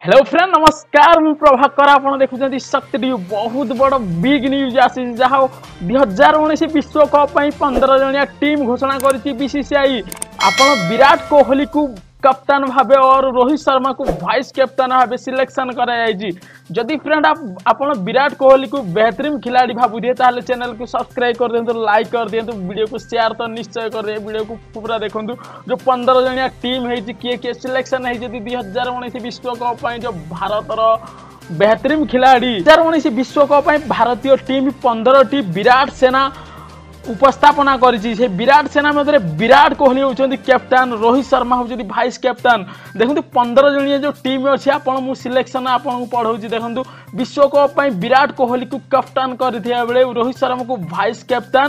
Hello friend नमस्कार मु प्रभाकर आप देखुं शक्ति टीवी बहुत बड़ बिग न्यूज आसी जहाँ 2019 विश्वकप 15 जणिया टीम घोषणा करिछि बीसीसीआई। आपण विराट कोहली को कप्तान भावे और रोहित शर्मा को वाइस कैप्टन भावे सिलेक्शन कराई। जदि फ्रेंड आपण विराट कोहली को बेहतरीन खिलाड़ी भावुए ताले चैनल को सब्सक्राइब कर दिंतु, लाइक कर दिंतु, वीडियो को शेयर तो निश्चय कर दे। वीडियो को पूरा देखु जो 15 जणिया टीम है किए किए सिलेक्शन है 2019 विश्वकप जो भारतर बेहतरीन खिलाड़ी 2019 विश्वकप भारतीय टीम 15 टी विराट सेना उपस्थापना करिछि। विराट सेना मध्य विराट कोहली होउछन्ति कैप्टन, रोहित शर्मा होउछन्ति वाइस कैप्टन। देखंतु 15 जणिया जो टीम अछि आपण मु सिलेक्शन आपण को पढौछि। देखंतु विश्वकप विराट कोहली को कैप्टन करथिया बेले रोहित शर्मा को वाइस कैप्टन,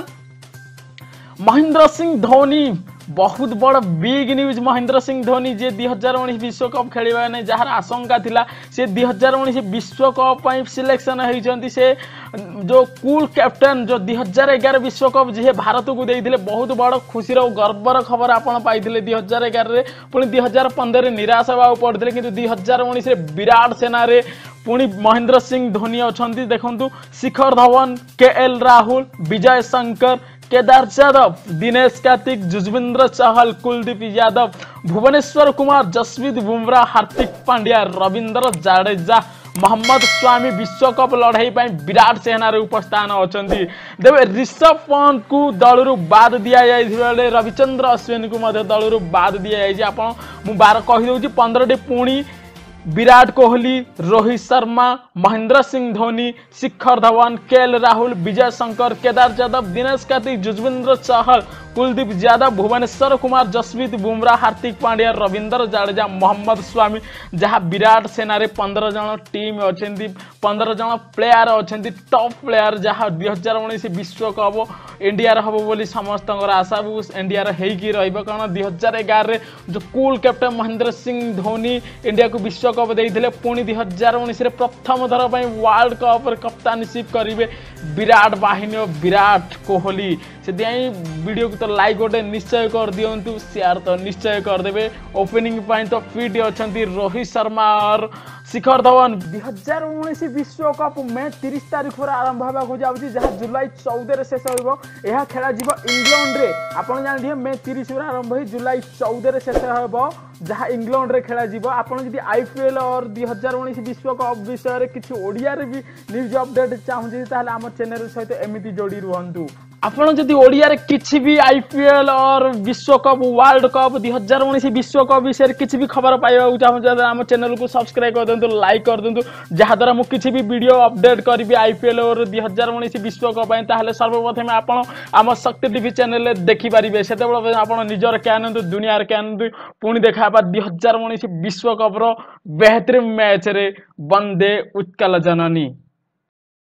महेंद्र सिंह धोनी बहुत बड़ बिग न्यूज। महेंद्र सिंह धोनी जे 2019 विश्वकप खेलिबा नै जहार आशंका थिला से 2019 विश्वकप सिलेक्शन होइछन्ति। से जो कूल कैप्टन जो 2011 विश्वकप जे भारत को देइथिले बहुत बड़ खुशी रो गर्वर खबर आपण पाइथिले। 2011 रे पुणी 2015 रे निराश होबा पड़थिले किंतु 2019 रे विराट सेना रे पुणी महेंद्र सिंह धोनी अछन्ति। देखंतु शिखर धवन, केएल राहुल, विजय शंकर, केदार यादव, दिनेश कार्तिक, जुजवेंद्र चहल, कुलदीप यादव, भुवनेश्वर कुमार, जसप्रीत बुमराह, हार्दिक पांड्या, रविंद्र जाडेजा, मोहम्मद स्वामी विश्वकप लड़ाई विराट सेना उपस्थान अछन्ति। देवे ऋषभ पंत को दलरू बाद दिया जाय, रविचंद्र अश्विन को दलरू बाद दिया जाय। आपण मु बार कहि दउची 15 टी पुणी विराट कोहली, रोहित शर्मा, महेंद्र सिंह धोनी, शिखर धवन, केएल राहुल, विजय शंकर, केदार यादव, दिनेश कार्तिक, जुजवेंद्र चहल, कुलदीप यादव, भुवनेश्वर कुमार, जसप्रीत बुमराह, हार्दिक पांड्या, रविंद्र जाडेजा, मोहम्मद स्वामी जहाँ विराट सेना रे 15 जन टीम अछन्ति। 15 जन प्लेयर अछन्ति टॉप प्लेयर जहाँ 2019 विश्वकप इंडिया हम बोली समस्त आशा इंडिया हेकी रहिबो। कारण 2011 रे जो cool captain Mahendra Singh Dhoni India को विश्वकप देइथिले, पुणी 2019 रे प्रथम थर वर्ल्ड कप कप्तानशिप करिवे विराट बाहिनी विराट कोहली। से वीडियो को तो लाइक गोटे निश्चय कर दिंतु, शेयर तो निश्चय कर देवे। ओपनिंग तो फिट अछंती रोहित शर्मा और शिखर धवन। 2019 विश्वकप मे 30 तारिख आरंभ होगा जाऊँगी जहाँ जुलाई 14 शेष हो। यह खेल इंग्लैंड रे आपन जानते मे 30 आरंभ हो जुलाई 14 शेष हो जहाँ इंग्लैंड रे खेल जीव। आपन जदि आईपीएल और 2019 विश्वकप विषय किसी ओडिया रे भी न्यूज अपडेट चाहूँगी ताहले आम चैनल सहित एमती जोड़ी रुहतु। आपन जदि ओडिया रे किसी भी आईपीएल और विश्वकप वर्ल्ड कप 2019 विश्वकप विषय किसी भी खबर पाइबा चाहूँ आम चैनल को सब्सक्राइब कर दिंतु, लाइक कर दिंतु, जहाँद्वारा मुझे किसी भी वीडियो अपडेट करी आईपीएल और 2019 विश्वकप ताहले सर्वप्रथम आपण आम शक्ति टीवी चैनल देखिपारे। से आप निजर क्या नियंतु, दुनिया क्या नियंतु, पुणी देखा 2019 विश्वकप बेहतरीन मैच रे। वंदे उत्कल जननी।